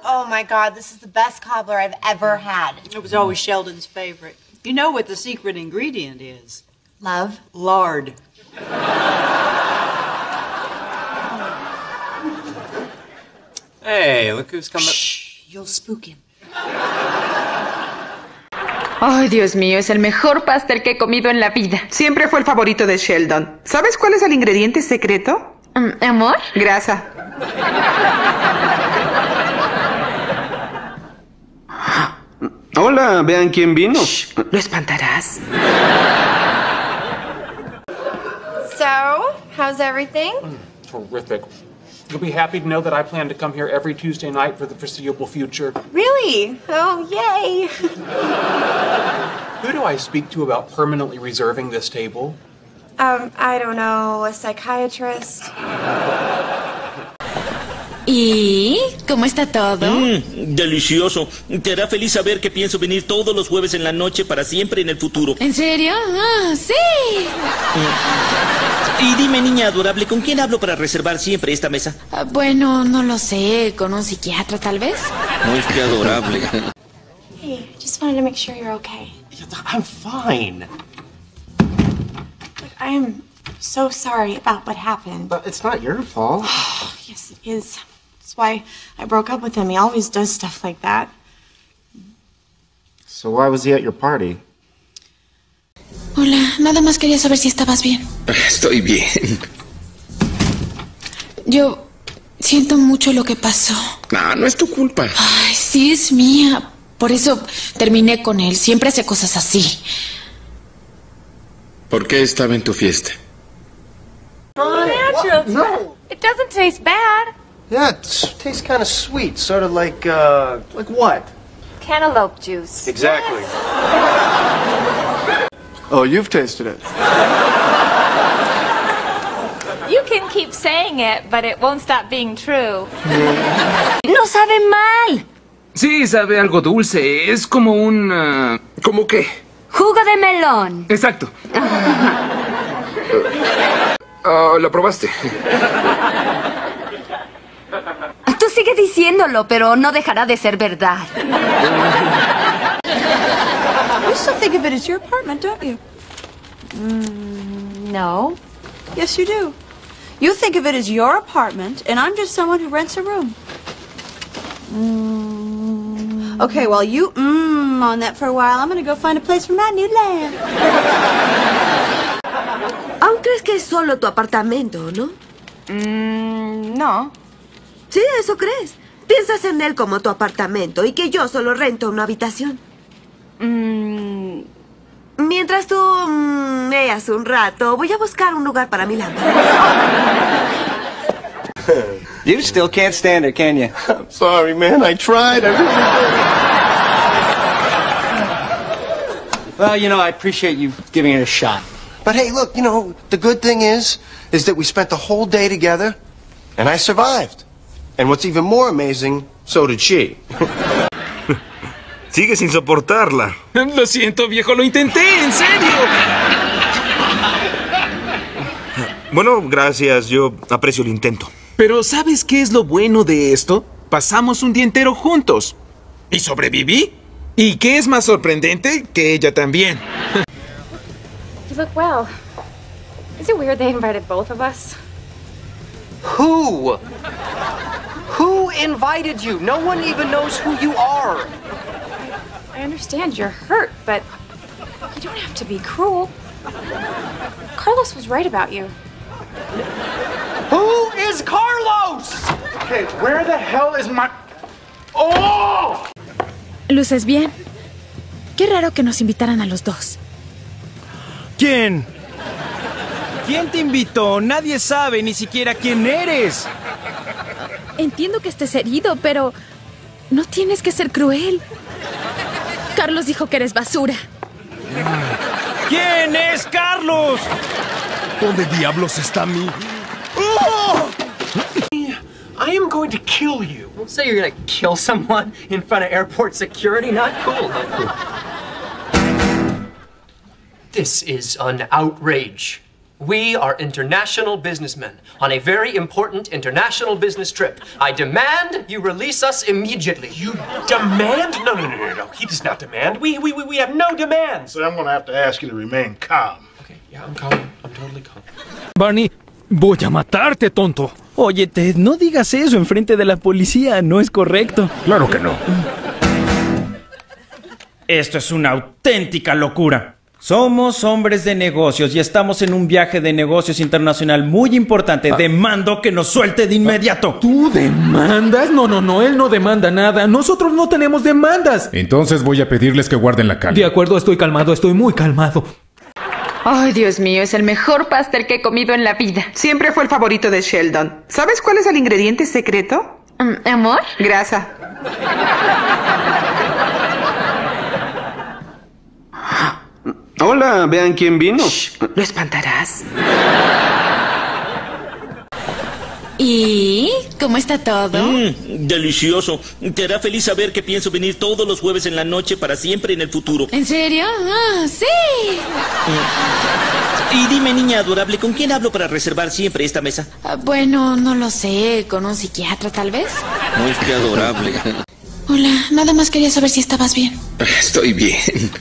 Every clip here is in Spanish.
Oh my God, this is the best cobbler I've ever had. It was always Sheldon's favorite. You know what the secret ingredient is? Love? Lard. Hey, look who's coming. Shh, you'll spook him. Ay, Dios mío, es el mejor pastel que he comido en la vida. Siempre fue el favorito de Sheldon. ¿Sabes cuál es el ingrediente secreto? ¿Amor? Grasa. Hola, vean quién vino. Shh, lo espantarás. So, how's everything? Terrific. You'll be happy to know that I plan to come here every Tuesday night for the foreseeable future. Really? Oh, yay. Who do I speak to about permanently reserving this table? I don't know, a psychiatrist? ¿Y cómo está todo? Delicioso. Te hará feliz saber que pienso venir todos los jueves en la noche para siempre en el futuro. ¿En serio? Ah, sí. Y dime, niña adorable, ¿con quién hablo para reservar siempre esta mesa? Bueno, no lo sé. ¿Con un psiquiatra, tal vez? No es que adorable. Hey, I just wanted to make sure you're okay. I'm fine. Look, I am so sorry about what happened. But it's not your fault. Yes, it is. That's why I broke up with him. He always does stuff like that. So why was he at your party? Hola, nada más quería saber si estabas bien. Estoy bien. Yo siento mucho lo que pasó. No, no es tu culpa. Ay, sí, es mía. Por eso terminé con él. Siempre hace cosas así. ¿Por qué estaba en tu fiesta? Natural. No. It doesn't taste bad. Yeah, it tastes kind of sweet. Sort of like what? Cantaloupe juice. Exactly. Oh, you've tasted it. You can keep saying it, but it won't stop being true. No sabe mal. Sí, sabe algo dulce. Es como un... ¿Cómo qué? Jugo de melón. Exacto. ¿Lo probaste? Tú sigue diciéndolo, pero no dejará de ser verdad. You still think of it as your apartment, don't you? No. Yes, you do. You think of it as your apartment, and I'm just someone who rents a room. Okay, well, you on that for a while. I'm gonna go find a place for my new land. ¿Aún crees que es solo tu apartamento, no? No. Sí, eso crees. Piensas en él como tu apartamento y que yo solo rento una habitación. Mientras tú meas un rato, voy a buscar un lugar para mi lámpara. You still can't stand it, can you? I'm sorry, man. I tried. I really did. Well, you know, I appreciate you giving it a shot. But hey, look, you know, the good thing is that we spent the whole day together, and I survived. And what's even more amazing, so did she. Sigue sin soportarla. Lo siento, viejo, lo intenté, en serio. Bueno, gracias, yo aprecio el intento. Pero ¿sabes qué es lo bueno de esto? Pasamos un día entero juntos. ¿Y sobreviví? ¿Y qué es más sorprendente? Que ella también. You look well. Is it weird they invited both of us? Who? Who invited you? No one even knows who you are. I understand you're hurt, but you don't have to be cruel. Carlos was right about you. Who is Carlos? Okay, where the hell is my... ¡Oh! ¿Luces bien? Qué raro que nos invitaran a los dos. ¿Quién? ¿Quién te invitó? Nadie sabe ni siquiera quién eres. Entiendo que estés herido, pero no tienes que ser cruel. Carlos dijo que eres basura. ¿Quién es Carlos? ¿Dónde diablos está mi... ¡Oh! I am going to kill you. Don't say you're gonna kill someone in front of airport security. Not cool, not cool. This is an outrage. We are international businessmen on a very important international business trip. I demand you release us immediately. You demand? No. He does not demand. We have no demands. So I'm going to have to ask you to remain calm. Okay, yeah, I'm calm. I'm totally calm. Barney, voy a matarte, tonto. Oye, Ted, no digas eso enfrente de la policía. No es correcto. Claro que no. Esto es una auténtica locura. Somos hombres de negocios y estamos en un viaje de negocios internacional muy importante. Demando que nos suelte de inmediato. ¿Tú demandas? No, él no demanda nada. Nosotros no tenemos demandas. Entonces voy a pedirles que guarden la calma. De acuerdo, estoy calmado, estoy muy calmado. Ay, Dios mío, es el mejor pastel que he comido en la vida. Siempre fue el favorito de Sheldon. ¿Sabes cuál es el ingrediente secreto? ¿Amor? Grasa. Hola, vean quién vino. Shh, lo espantarás. ¿Y cómo está todo? Delicioso. Te hará feliz saber que pienso venir todos los jueves en la noche para siempre en el futuro. ¿En serio? Ah, sí. Y dime, niña adorable, ¿con quién hablo para reservar siempre esta mesa? Bueno, no lo sé. ¿Con un psiquiatra, tal vez? No es que adorable. Hola, nada más quería saber si estabas bien. Estoy bien.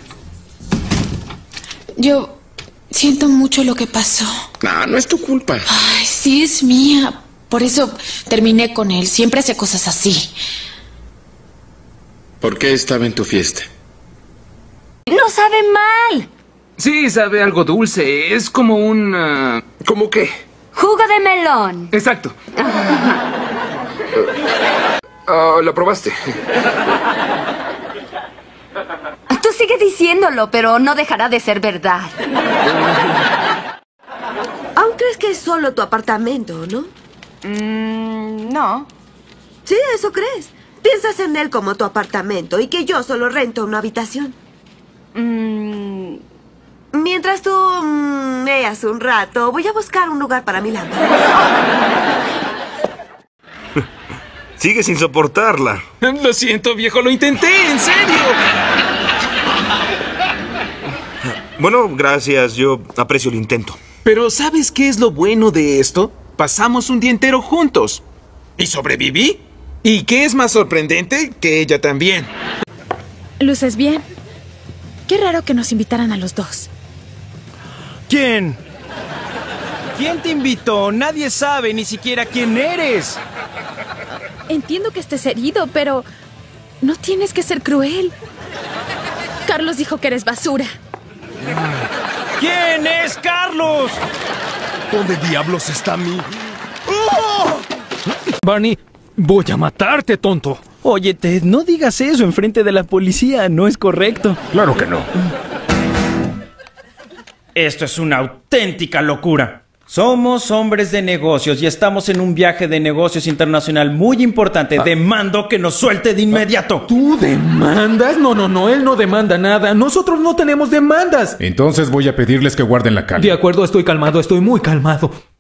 Yo siento mucho lo que pasó. No es tu culpa. Ay, sí, es mía. Por eso terminé con él. Siempre hace cosas así. ¿Por qué estaba en tu fiesta? ¡No sabe mal! Sí, sabe algo dulce. Es como un... ¿Cómo qué? Jugo de melón. Exacto. ¿Lo probaste? Tú sigue diciéndolo, pero no dejará de ser verdad. ¿Aún crees que es solo tu apartamento, no? No. Sí, eso crees. Piensas en él como tu apartamento y que yo solo rento una habitación. Mientras tú meas un rato, voy a buscar un lugar para mi lámpara. Sigue sin soportarla. Lo siento, viejo, lo intenté, en serio. Bueno, gracias, yo aprecio el intento. Pero ¿sabes qué es lo bueno de esto? Pasamos un día entero juntos. ¿Y sobreviví? ¿Y qué es más sorprendente? Que ella también. ¿Luces bien? Qué raro que nos invitaran a los dos. ¿Quién? ¿Quién te invitó? Nadie sabe ni siquiera quién eres. Entiendo que estés herido, pero no tienes que ser cruel. Carlos dijo que eres basura. ¿Quién es Carlos? ¿Dónde diablos está mi...? ¡Oh! Barney, voy a matarte, tonto. Oye, Ted, no digas eso enfrente de la policía. No es correcto. Claro que no. Esto es una auténtica locura. Somos hombres de negocios y estamos en un viaje de negocios internacional muy importante. Demando que nos suelte de inmediato. ¿Tú demandas? No, él no demanda nada. Nosotros no tenemos demandas. Entonces voy a pedirles que guarden la calma. De acuerdo, estoy calmado, estoy muy calmado.